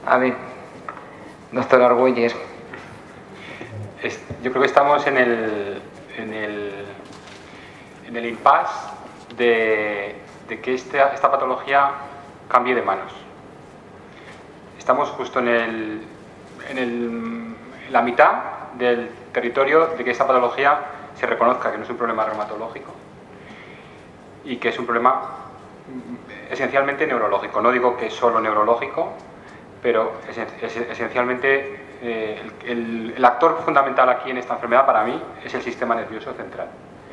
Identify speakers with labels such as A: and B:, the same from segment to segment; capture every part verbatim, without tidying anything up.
A: A ver, doctor Argüelles.
B: Es, yo creo que estamos en el, en el, en el impasse de, de que esta, esta patología cambie de manos. Estamos justo en, el, en, el, en la mitad del territorio de que esta patología se reconozca que no es un problema reumatológico y que es un problema esencialmente neurológico. No digo que es solo neurológico, pero es, es, esencialmente eh, el, el, el actor fundamental aquí en esta enfermedad para mí es el sistema nervioso central.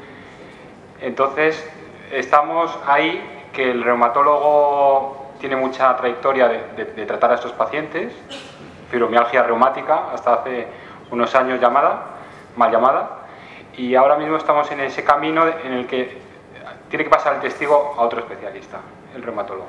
B: Entonces, estamos ahí que el reumatólogo tiene mucha trayectoria de, de, de tratar a estos pacientes, fibromialgia reumática, hasta hace unos años llamada, mal llamada, y ahora mismo estamos en ese camino en el que tiene que pasar el testigo a otro especialista, el reumatólogo.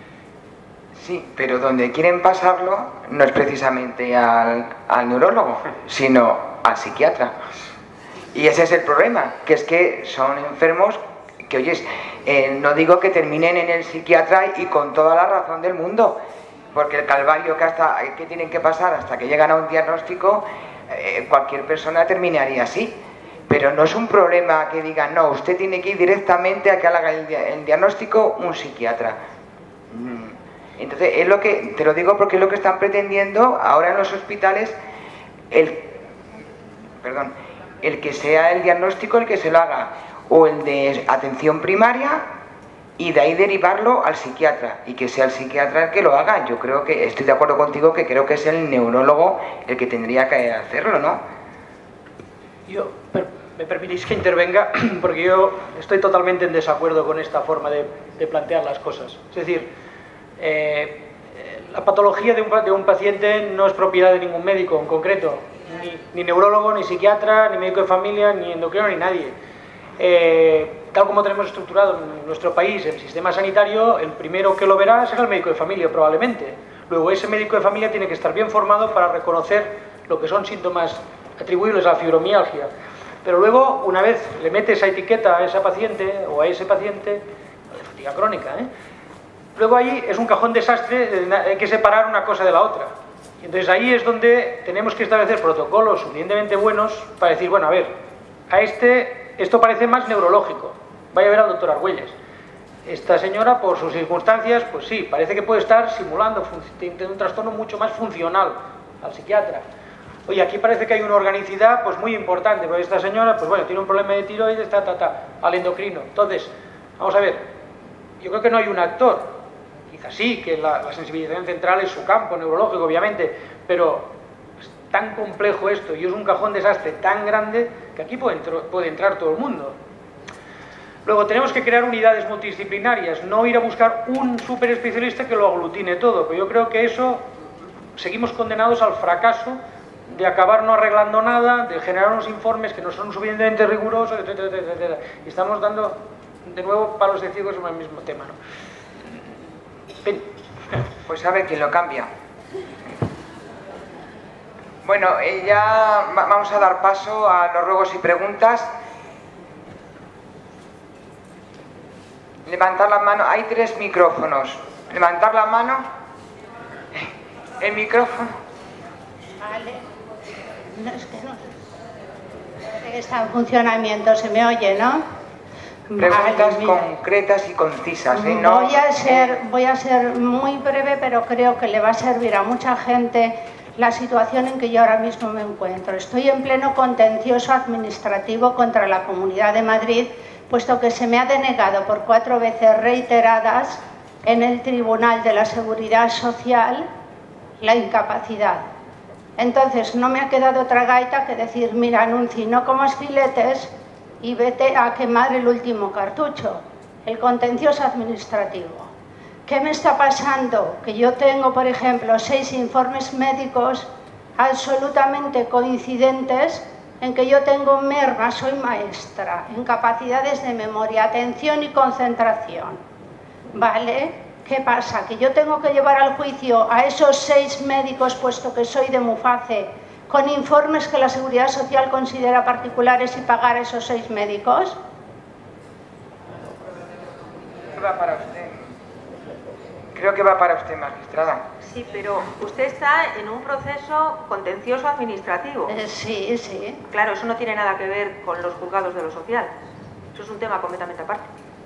A: Sí, pero donde quieren pasarlo no es precisamente al, al neurólogo, sino al psiquiatra. Y ese es el problema, que es que son enfermos que, oyes, eh, no digo que terminen en el psiquiatra y con toda la razón del mundo, porque el calvario que, hasta, que tienen que pasar hasta que llegan a un diagnóstico, eh, cualquier persona terminaría así. Pero no es un problema que digan, no, usted tiene que ir directamente a que haga el, el diagnóstico un psiquiatra. Entonces, es lo que, te lo digo porque es lo que están pretendiendo ahora en los hospitales, el, perdón, el que sea el diagnóstico el que se lo haga, o el de atención primaria, y de ahí derivarlo al psiquiatra, y que sea el psiquiatra el que lo haga. Yo creo que, estoy de acuerdo contigo, que creo que es el neurólogo el que tendría que hacerlo, ¿no?
C: Yo, me permitís que intervenga, porque yo estoy totalmente en desacuerdo con esta forma de, de plantear las cosas. Es decir, eh, la patología de un, de un paciente no es propiedad de ningún médico en concreto, ni, ni neurólogo, ni psiquiatra, ni médico de familia, ni endocrino, ni nadie. Eh, tal como tenemos estructurado en nuestro país el sistema sanitario, el primero que lo verá será el médico de familia, probablemente. Luego, ese médico de familia tiene que estar bien formado para reconocer lo que son síntomas atribuibles a la fibromialgia. Pero luego, una vez le mete esa etiqueta a esa paciente o a ese paciente, de fatiga crónica, ¿eh? Luego ahí es un cajón desastre, hay que separar una cosa de la otra. Y entonces ahí es donde tenemos que establecer protocolos suficientemente buenos para decir, bueno, a ver, a este, esto parece más neurológico, vaya a ver al doctor Argüelles. Esta señora, por sus circunstancias, pues sí, parece que puede estar simulando, tiene un trastorno mucho más funcional al psiquiatra. Oye, aquí parece que hay una organicidad pues muy importante, porque esta señora, pues bueno, tiene un problema de tiroides, ta, ta, ta, al endocrino. Entonces, vamos a ver, yo creo que no hay un actor, quizás sí, que la, la sensibilización central es su campo neurológico, obviamente, pero es tan complejo esto y es un cajón desastre tan grande que aquí puede, puede entrar todo el mundo. Luego tenemos que crear unidades multidisciplinarias, no ir a buscar un súper especialista que lo aglutine todo, pero yo creo que eso seguimos condenados al fracaso de acabar no arreglando nada, de generar unos informes que no son suficientemente rigurosos, etcétera, etcétera, etcétera. Y estamos dando, de nuevo, palos de ciego sobre el mismo tema, ¿no? Ven.
A: Pues a ver quién lo cambia. Bueno, eh, ya vamos a dar paso a los ruegos y preguntas. Levantar la mano. Hay tres micrófonos. Levantar la mano. El micrófono.
D: Vale. No, es que no. Está en funcionamiento, se me oye, ¿no?
A: Preguntas
D: vale,
A: concretas y concisas, ¿eh? No,
D: voy, a ser, voy a ser muy breve, pero creo que le va a servir a mucha gente la situación en que yo ahora mismo me encuentro. Estoy en pleno contencioso administrativo contra la Comunidad de Madrid, puesto que se me ha denegado por cuatro veces reiteradas en el Tribunal de la Seguridad Social la incapacidad. Entonces no me ha quedado otra gaita que decir, mira, Nunci, no comas filetes y vete a quemar el último cartucho, el contencioso administrativo. ¿Qué me está pasando? Que yo tengo, por ejemplo, seis informes médicos absolutamente coincidentes en que yo tengo merma, soy maestra, incapacidades de memoria, atención y concentración. ¿Vale? ¿Qué pasa? ¿Que yo tengo que llevar al juicio a esos seis médicos, puesto que soy de Muface, con informes que la Seguridad Social considera particulares y pagar a esos seis médicos?
A: Va para usted. Creo que va para usted, magistrada.
E: Sí, pero usted está en un proceso contencioso administrativo.
D: Eh, sí, sí.
E: Claro, eso no tiene nada que ver con los juzgados de lo social. Eso es un tema completamente aparte.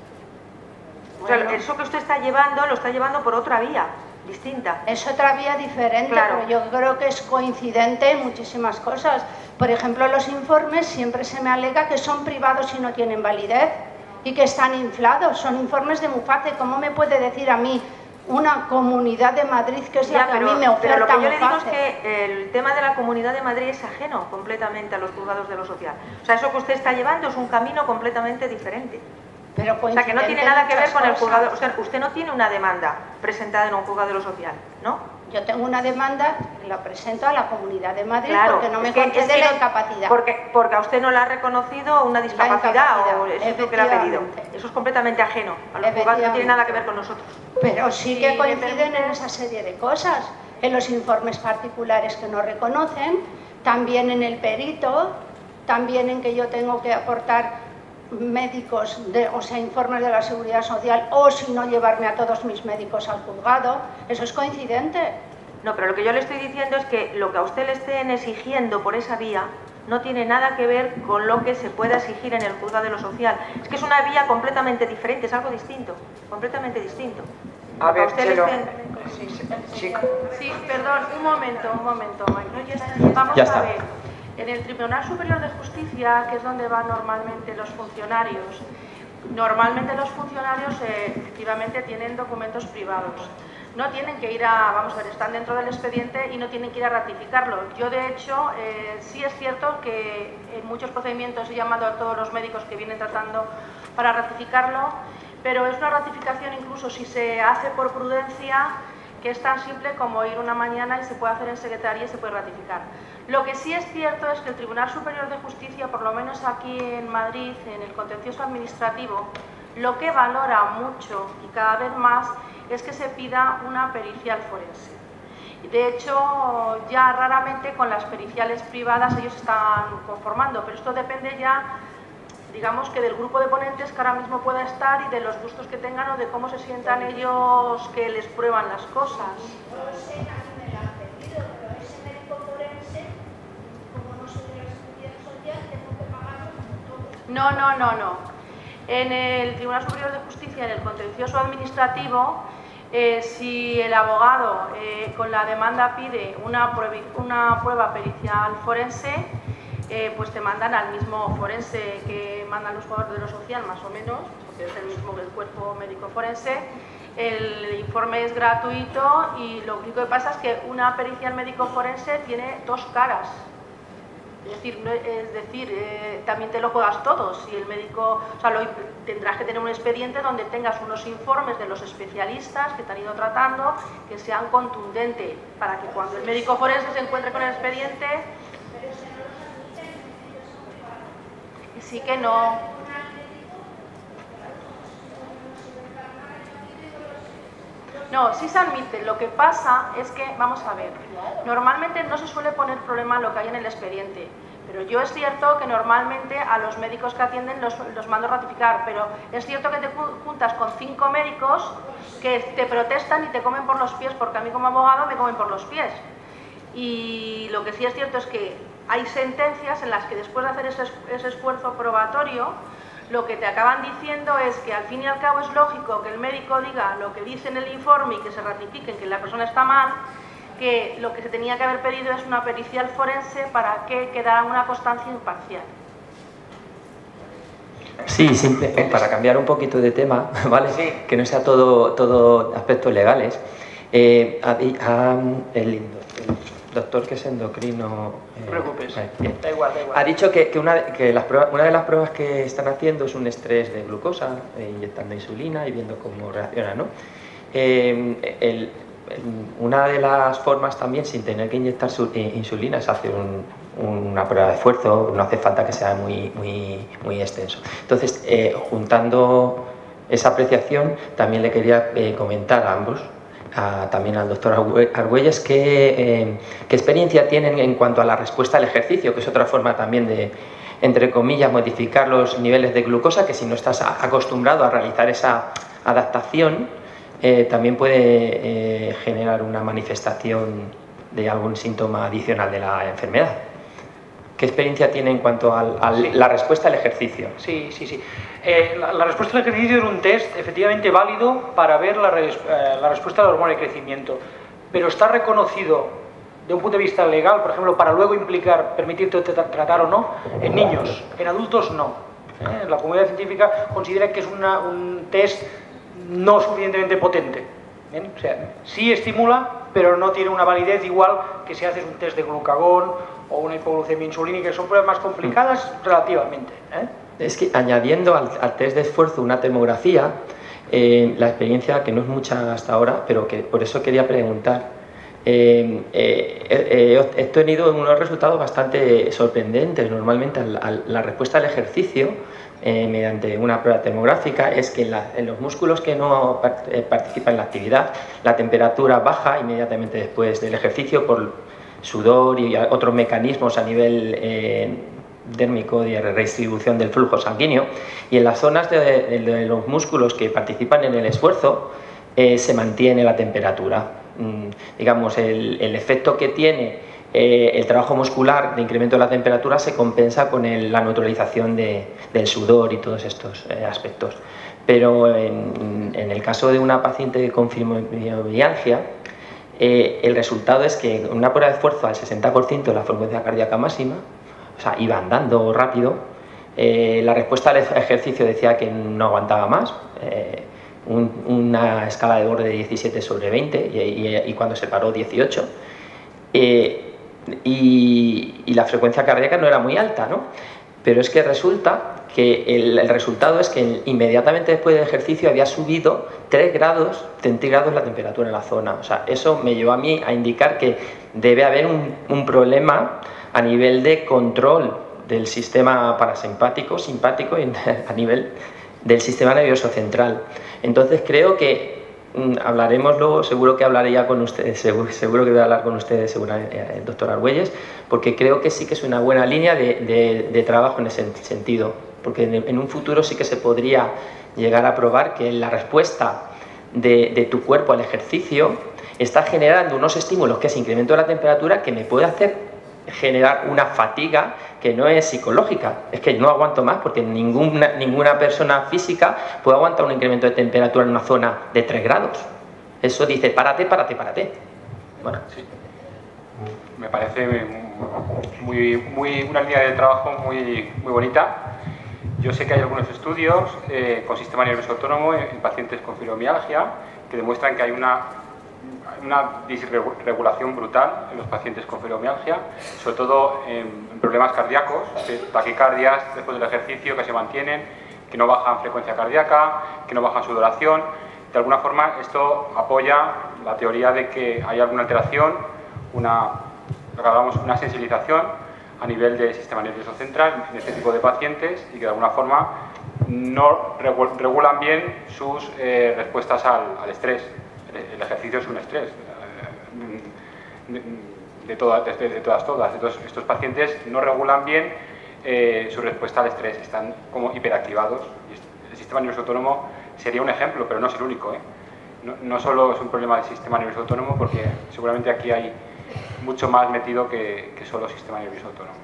E: Bueno. O sea, eso que usted está llevando, lo está llevando por otra vía distinta.
D: Es otra vía diferente,
E: claro.
D: Pero yo creo que es coincidente en muchísimas cosas. Por ejemplo, los informes siempre se me alega que son privados y no tienen validez y que están inflados. Son informes de Muface. ¿Cómo me puede decir a mí una Comunidad de Madrid que es
E: ya,
D: la que
E: pero,
D: a mí me oferta
E: pero lo que yo le digo
D: Muface?
E: es que el tema de la Comunidad de Madrid es ajeno completamente a los juzgados de lo social. O sea, eso que usted está llevando es un camino completamente diferente.
D: Pero
E: o sea, que no tiene nada que ver con
D: cosas.
E: el juzgado. O sea, usted no tiene una demanda presentada en un juzgado de lo social, ¿no?
D: Yo tengo una demanda, la presento a la Comunidad de Madrid,
E: claro,
D: porque no me
E: es que,
D: concede
E: es que
D: la
E: no,
D: incapacidad.
E: Porque, porque a usted no le ha reconocido una discapacidad o eso es lo que le ha pedido. Eso es completamente ajeno a los juzgados, no tiene nada que ver con nosotros.
D: Pero sí que coinciden en esa serie de cosas, en los informes particulares que no reconocen, también en el perito, también en que yo tengo que aportar médicos, de, o sea, informes de la Seguridad Social, o si no llevarme a todos mis médicos al juzgado. Eso es coincidente.
E: No, pero lo que yo le estoy diciendo es que lo que a usted le estén exigiendo por esa vía no tiene nada que ver con lo que se pueda exigir en el juzgado de lo social. Es que es una vía completamente diferente, es algo distinto, completamente distinto.
A: A ver,
E: usted
A: Chelo.
E: estén...
A: Sí,
F: sí, perdón, un momento, un momento, Mike. Vamos
G: ya
F: a
G: está.
F: ver. En el Tribunal Superior de Justicia, que es donde van normalmente los funcionarios, normalmente los funcionarios eh, efectivamente tienen documentos privados. No tienen que ir a, vamos a ver, están dentro del expediente y no tienen que ir a ratificarlo. Yo, de hecho, eh, sí es cierto que en muchos procedimientos he llamado a todos los médicos que vienen tratando para ratificarlo, pero es una ratificación incluso si se hace por prudencia, que es tan simple como ir una mañana y se puede hacer en secretaría y se puede ratificar. Lo que sí es cierto es que el Tribunal Superior de Justicia, por lo menos aquí en Madrid, en el contencioso administrativo, lo que valora mucho y cada vez más es que se pida una pericial forense. De hecho, ya raramente con las periciales privadas ellos están conformando, pero esto depende ya, digamos, que del grupo de ponentes que ahora mismo pueda estar y de los gustos que tengan o de cómo se sientan ellos que les prueban las cosas. No, no, no, no. En el Tribunal Superior de Justicia, en el contencioso administrativo, eh, si el abogado eh, con la demanda pide una, una prueba pericial forense, eh, pues te mandan al mismo forense que mandan los jugadores de lo social, más o menos, porque es el mismo que el cuerpo médico forense. El informe es gratuito y lo único que pasa es que una pericial médico forense tiene dos caras. Es decir, no, es decir eh, también te lo juegas todo. Si el médico, o sea, lo, tendrás que tener un expediente donde tengas unos informes de los especialistas que te han ido tratando, que sean contundentes, para que cuando el médico forense se encuentre con el expediente... Sí que no... No, sí se admite. Lo que pasa es que, vamos a ver, normalmente no se suele poner problema lo que hay en el expediente, pero yo es cierto que normalmente a los médicos que atienden los, los mando a ratificar, pero es cierto que te juntas con cinco médicos que te protestan y te comen por los pies, porque a mí como abogado me comen por los pies. Y lo que sí es cierto es que hay sentencias en las que después de hacer ese, ese esfuerzo probatorio, lo que te acaban diciendo es que al fin y al cabo es lógico que el médico diga lo que dice en el informe y que se ratifiquen que la persona está mal, que lo que se tenía que haber pedido es una pericial forense para que quedara una constancia imparcial.
G: Sí, simple, para cambiar un poquito de tema, ¿vale? Sí. Que no sea todo, todo aspectos legales. Eh, a, a, el, el doctor que es endocrino...
C: No te preocupes,
G: eh,
C: da igual, da igual.
G: Ha dicho que, que, una, que las pruebas, una de las pruebas que están haciendo es un estrés de glucosa, eh, inyectando insulina y viendo cómo reacciona, ¿no? Eh, el, el, una de las formas también, sin tener que inyectar su, eh, insulina, es hacer un, una prueba de esfuerzo, no hace falta que sea muy, muy, muy extenso. Entonces, eh, juntando esa apreciación, también le quería eh, comentar a ambos, A, también al doctor Argüelles, qué, eh, qué experiencia tienen en cuanto a la respuesta al ejercicio, que es otra forma también de, entre comillas, modificar los niveles de glucosa, que si no estás acostumbrado a realizar esa adaptación, eh, también puede eh, generar una manifestación de algún síntoma adicional de la enfermedad. ¿Qué experiencia tiene en cuanto a sí. la respuesta al ejercicio?
C: Sí, sí, sí. Eh, la, la respuesta al ejercicio es un test efectivamente válido para ver la, res, eh, la respuesta a la hormona de crecimiento, pero está reconocido de un punto de vista legal, por ejemplo, para luego implicar, permitirte tratar o no, en niños, en adultos no. ¿Eh? La comunidad científica considera que es una, un test no suficientemente potente. ¿Bien? O sea, sí estimula, pero no tiene una validez igual que si haces un test de glucagón o una hipoglucemia insulínica, que son pruebas más complicadas relativamente. ¿eh?
G: Es que añadiendo al, al test de esfuerzo una termografía, eh, la experiencia, que no es mucha hasta ahora, pero que por eso quería preguntar, eh, eh, eh, he tenido unos resultados bastante sorprendentes. Normalmente al, al, la respuesta al ejercicio, eh, mediante una prueba termográfica, es que en, la, en los músculos que no part, eh, participan en la actividad, la temperatura baja inmediatamente después del ejercicio por sudor y otros mecanismos a nivel eh, dérmico de redistribución del flujo sanguíneo, y en las zonas de, de, de los músculos que participan en el esfuerzo eh, se mantiene la temperatura. Mm, digamos, el, el efecto que tiene eh, el trabajo muscular de incremento de la temperatura se compensa con el, la neutralización de, del sudor y todos estos eh, aspectos. Pero en, en el caso de una paciente con fibromialgia, Eh, el resultado es que en una prueba de esfuerzo al sesenta por ciento de la frecuencia cardíaca máxima, o sea, iba andando rápido, eh, la respuesta al ejercicio decía que no aguantaba más, eh, un, una escala de borde de diecisiete sobre veinte y, y, y cuando se paró dieciocho, eh, y, y la frecuencia cardíaca no era muy alta, ¿no? Pero es que resulta que el, el resultado es que inmediatamente después del ejercicio había subido tres grados centígrados la temperatura en la zona. O sea, eso me llevó a mí a indicar que debe haber un, un problema a nivel de control del sistema parasimpático, simpático y a nivel del sistema nervioso central. Entonces creo que mmm, hablaremos luego, seguro que hablaré ya con ustedes, seguro, seguro que voy a hablar con ustedes, seguramente, el doctor Argüelles, porque creo que sí que es una buena línea de, de, de trabajo en ese sentido. Porque en un futuro sí que se podría llegar a probar que la respuesta de, de tu cuerpo al ejercicio está generando unos estímulos, que es incremento de la temperatura, que me puede hacer generar una fatiga que no es psicológica. Es que no aguanto más, porque ninguna, ninguna persona física puede aguantar un incremento de temperatura en una zona de tres grados. Eso dice, párate, párate, párate. Bueno,
B: sí. Me parece muy, muy, una línea de trabajo muy, muy bonita. Yo sé que hay algunos estudios eh, con sistema nervioso autónomo en, en pacientes con fibromialgia que demuestran que hay una, una disregulación brutal en los pacientes con fibromialgia, sobre todo en, en problemas cardíacos, taquicardias después del ejercicio que se mantienen, que no bajan frecuencia cardíaca, que no bajan sudoración. De alguna forma esto apoya la teoría de que hay alguna alteración, una, una sensibilización a nivel del sistema nervioso central en este tipo de pacientes y que de alguna forma no regulan bien sus eh, respuestas al, al estrés. El, el ejercicio es un estrés de, de, toda, de, de todas todas. Entonces, estos pacientes no regulan bien eh, su respuesta al estrés, están como hiperactivados. Y el sistema nervioso autónomo sería un ejemplo, pero no es el único, ¿eh? No, no solo es un problema del sistema nervioso autónomo, porque seguramente aquí hay mucho más metido que, que solo sistema nervioso autónomo.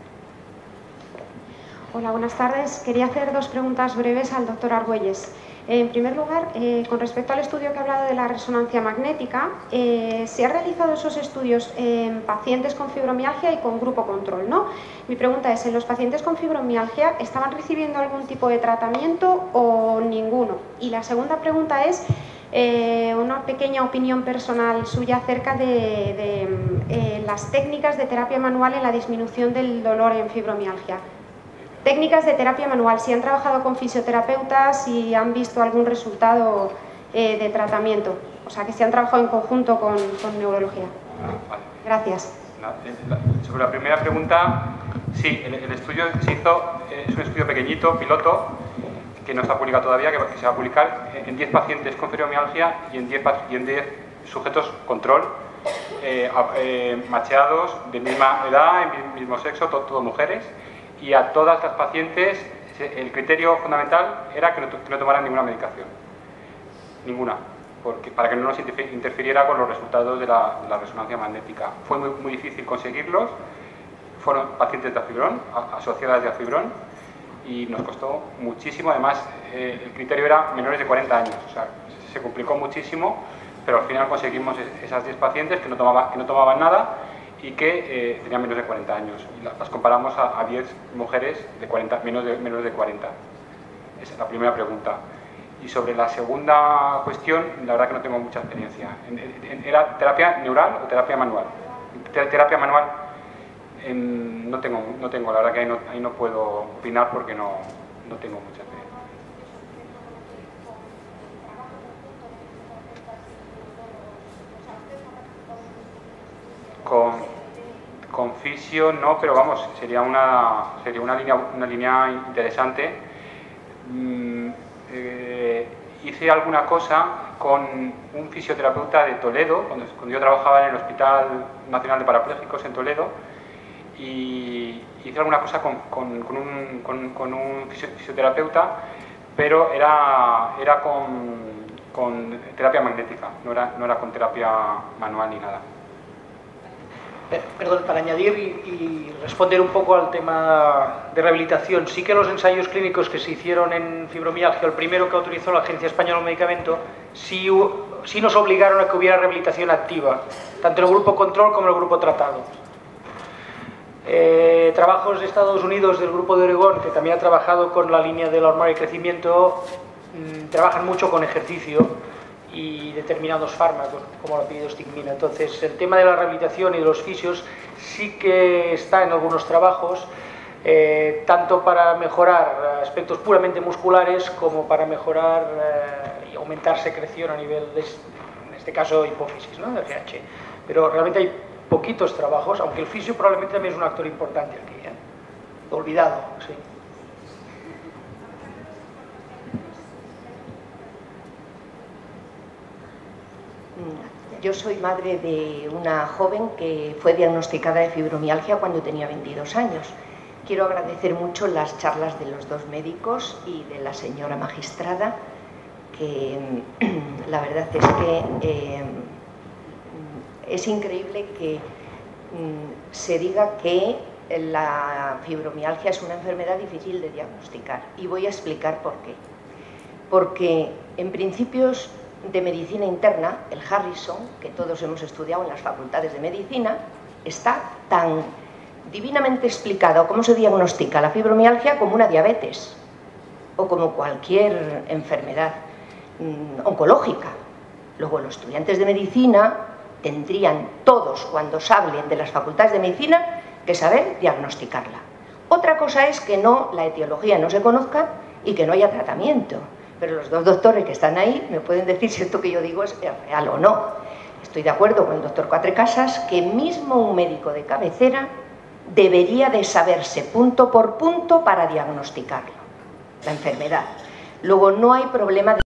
H: Hola, buenas tardes. Quería hacer dos preguntas breves al doctor Argüelles. En primer lugar, eh, con respecto al estudio que ha hablado de la resonancia magnética, eh, se han realizado esos estudios en pacientes con fibromialgia y con grupo control, ¿no? Mi pregunta es, ¿en los pacientes con fibromialgia estaban recibiendo algún tipo de tratamiento o ninguno? Y la segunda pregunta es, Eh, una pequeña opinión personal suya acerca de, de eh, las técnicas de terapia manual en la disminución del dolor en fibromialgia. Técnicas de terapia manual, si han trabajado con fisioterapeutas, si han visto algún resultado eh, de tratamiento, o sea, que si han trabajado en conjunto con, con neurología. Gracias.
B: La, la, sobre la primera pregunta, sí, el, el estudio se hizo, eh, es un estudio pequeñito, piloto, que no está publicado todavía, que se va a publicar en diez pacientes con fibromialgia y en diez sujetos control, eh, eh, macheados de misma edad, mismo sexo, todo, todo mujeres, y a todas las pacientes el criterio fundamental era que no, que no tomaran ninguna medicación, ninguna. porque, para que no nos interfiriera con los resultados de la, la resonancia magnética. Fue muy, muy difícil conseguirlos, fueron pacientes de afibrón, asociadas de afibrón, y nos costó muchísimo. Además, eh, el criterio era menores de cuarenta años, o sea, se complicó muchísimo, pero al final conseguimos esas diez pacientes que no tomaban, que no tomaban nada y que eh, tenían menos de cuarenta años. Y las comparamos a, a diez mujeres de cuarenta, menos, de, menos de cuarenta. Esa es la primera pregunta. Y sobre la segunda cuestión, la verdad que no tengo mucha experiencia. ¿Era terapia neural o terapia manual? Terapia manual en, no, tengo, no tengo, la verdad que ahí no, ahí no puedo opinar porque no, no tengo mucha experiencia. Con, con fisio no, pero vamos, sería una, sería una, línea, una línea interesante. Mm, eh, hice alguna cosa con un fisioterapeuta de Toledo, cuando, cuando yo trabajaba en el Hospital Nacional de Parapléjicos en Toledo, y hice alguna cosa con, con, con, un, con, con un fisioterapeuta, pero era, era con, con terapia magnética, no era, no era con terapia manual ni nada.
C: Perdón, para añadir y, y responder un poco al tema de rehabilitación, sí que los ensayos clínicos que se hicieron en fibromialgia, el primero que autorizó la Agencia Española del Medicamento, sí, sí nos obligaron a que hubiera rehabilitación activa, tanto en el grupo control como en el grupo tratado. Eh, trabajos de Estados Unidos del grupo de Oregón, que también ha trabajado con la línea del hormona y crecimiento, mmm, trabajan mucho con ejercicio y determinados fármacos, como la pidostigmina. Entonces, el tema de la rehabilitación y de los fisios sí que está en algunos trabajos, eh, tanto para mejorar aspectos puramente musculares como para mejorar eh, y aumentar secreción a nivel de, en este caso, hipófisis, ¿no? De G H. Pero realmente hay poquitos trabajos, aunque el fisio probablemente también es un actor importante aquí, ¿eh? Olvidado, sí.
I: Yo soy madre de una joven que fue diagnosticada de fibromialgia cuando tenía veintidós años. Quiero agradecer mucho las charlas de los dos médicos y de la señora magistrada, que la verdad es que eh, es increíble que mm, se diga que la fibromialgia es una enfermedad difícil de diagnosticar. Y voy a explicar por qué. Porque en principios de medicina interna, el Harrison, que todos hemos estudiado en las facultades de medicina, está tan divinamente explicado cómo se diagnostica la fibromialgia como una diabetes o como cualquier enfermedad mmm, oncológica. Luego los estudiantes de medicina tendrían todos, cuando hablen de las facultades de medicina, que saber diagnosticarla. Otra cosa es que no, la etiología no se conozca y que no haya tratamiento. Pero los dos doctores que están ahí me pueden decir si esto que yo digo es real o no. Estoy de acuerdo con el doctor Cuatrecasas que mismo un médico de cabecera debería de saberse punto por punto para diagnosticarlo, la enfermedad. Luego no hay problema de